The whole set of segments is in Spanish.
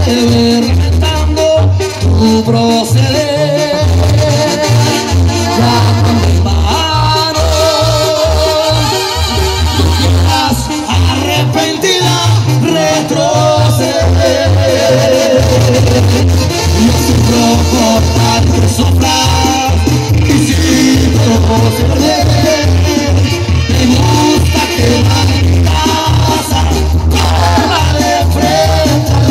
ver lamentando tu proceder. Ya con mis manos tú quieras arrepentida retroceder. Yo sufro por tal que sufras, y si todo se pierde, me gusta quedar en mi casa, cola de frente a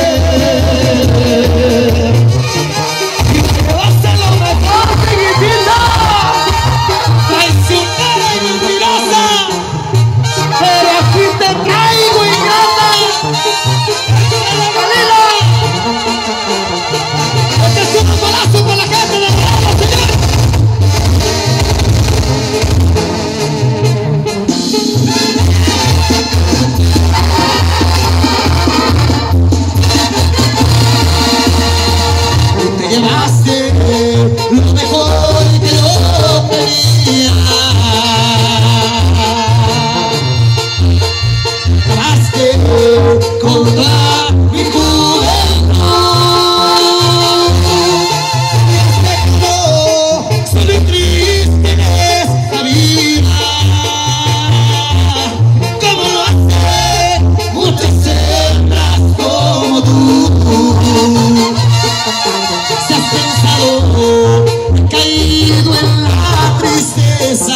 ver. Y que va a ser lo mejor, chiquitita, traicionera y mentirosa, pero aquí te traigo, ingrata. Este es un balazo con la gente de Ramos, señor. Te llevaste lo mejor que yo tenía. Acabaste con toda mi juventud. Solo y triste en esta vida, como lo hacen muchas hembras como tú. Si has pensado, he caído en la tristeza,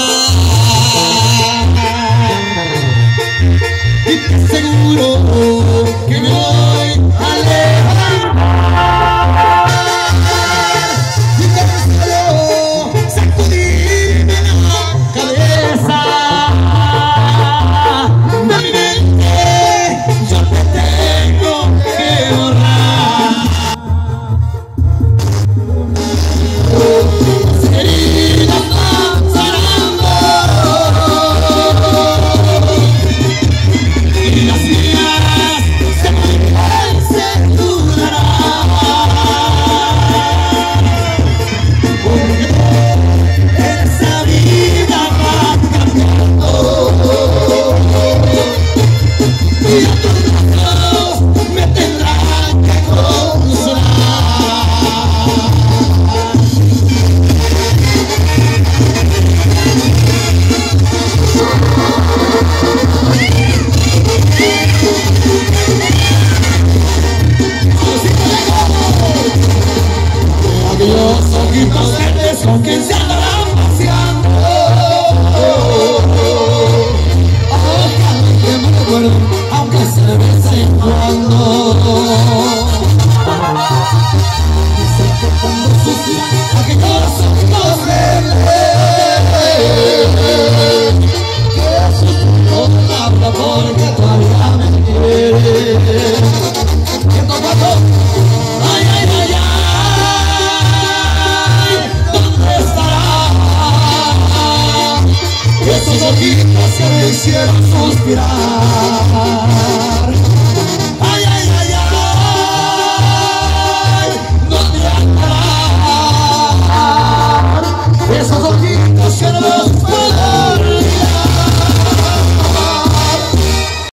y te aseguro que me voy a levantar, y tan solo sacudirme la cabeza de mi mente. Yo te tengo que borrar. Las heridas van sanando y las mías se pueden censurar, porque esa vida va cambiando y otros brazos me tendrán que consolar. Aquellos ojitos verdes con quien se andarán paseando, ojalá que me recuerden, aunque sea de vez en cuando. Dicen que cuando sucia aquellos ojitos verdes, que sus ojos no habla porque todavía me quieren. Que tocando, ay, ay, ay, ay. Esos ojitos que me hicieron suspirar.